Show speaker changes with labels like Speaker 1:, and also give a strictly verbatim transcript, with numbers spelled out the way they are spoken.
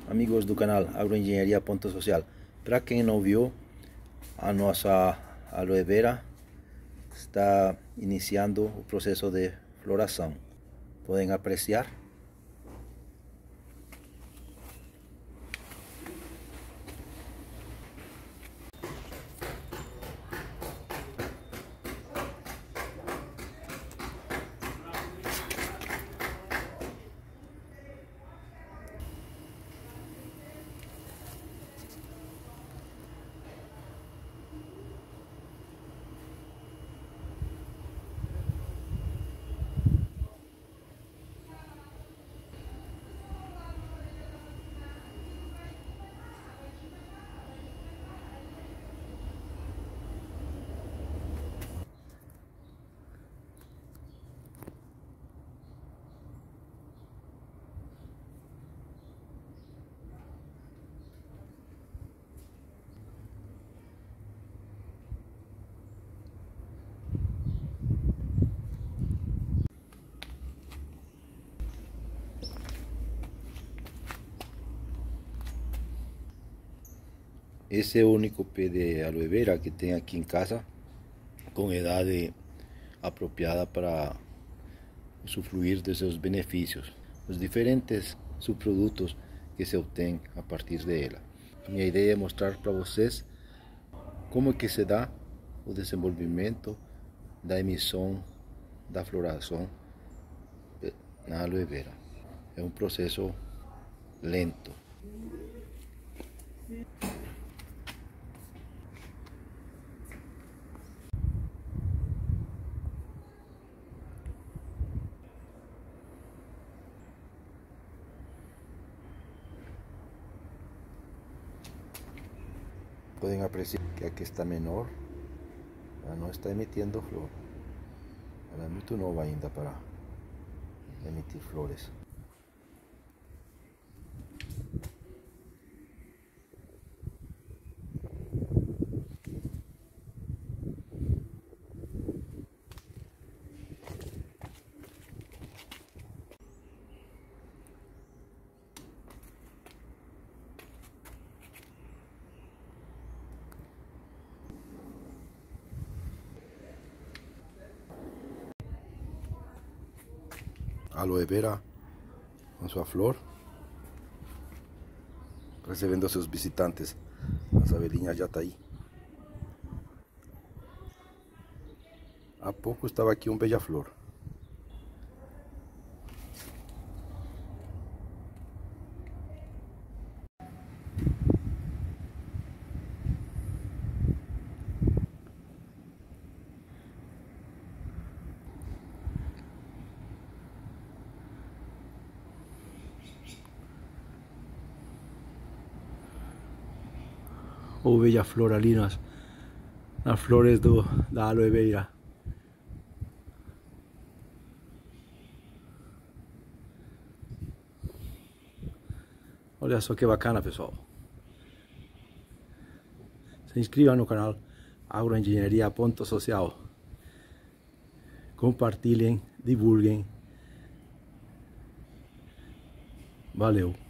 Speaker 1: amigos do canal Agroengenharia Ponto Social. Para quem não viu, a nossa aloe vera está iniciando o processo de floração. Podem apreciar. Esse é o único pé de aloe vera que tem aqui em casa com idade apropriada para usufruir de seus benefícios, os diferentes subprodutos que se obtêm a partir dela. A minha ideia é mostrar para vocês como é que se dá o desenvolvimento da emissão da floração na aloe vera. É um processo lento. Podem apreciar que aqui está menor, ela não está emitindo flor. Ela é muito nova ainda para emitir flores. Aloe vera com sua flor, recebendo seus visitantes. As abelhinhas já estão aí. Há pouco estava aqui um beija-flor. O beija-flor ali nas, nas flores do, da aloe vera. Olha só que bacana, pessoal. Se inscreva no canal Agroengenharia Ponto Social. Compartilhem, divulguem. Valeu.